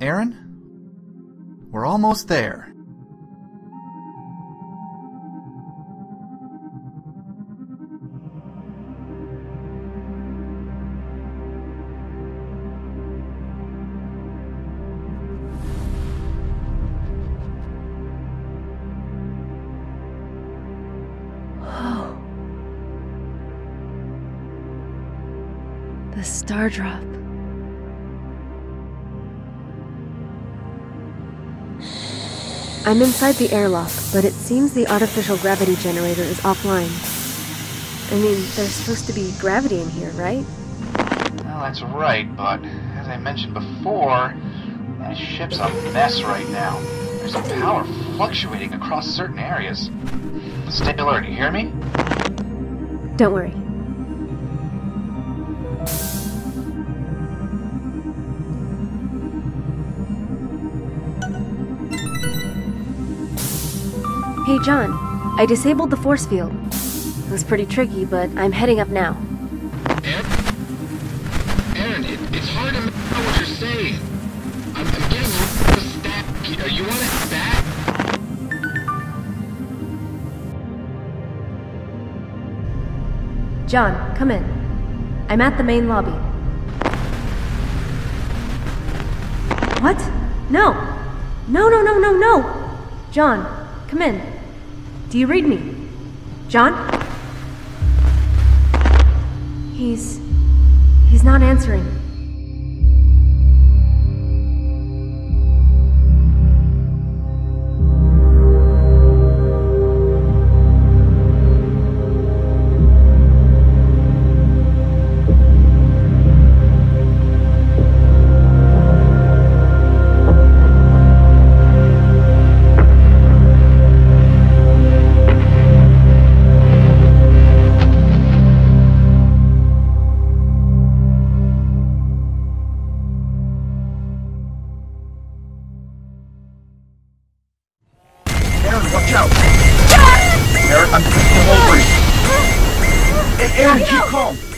Aaron? We're almost there. The STARDROP. I'm inside the airlock, but it seems the artificial gravity generator is offline. I mean, there's supposed to be gravity in here, right? Well, that's right, but as I mentioned before, the ship's a mess right now. There's power fluctuating across certain areas. Stay alert, you hear me? Don't worry. Hey, John. I disabled the force field. It was pretty tricky, but I'm heading up now. Aaron, it's hard to know what you're saying. I'm getting real static. You want it back? John, come in. I'm at the main lobby. What? No! No! John, come in. Do you read me? John? He's not answering. Watch out! Aaron, I'm over you. Aaron, keep calm.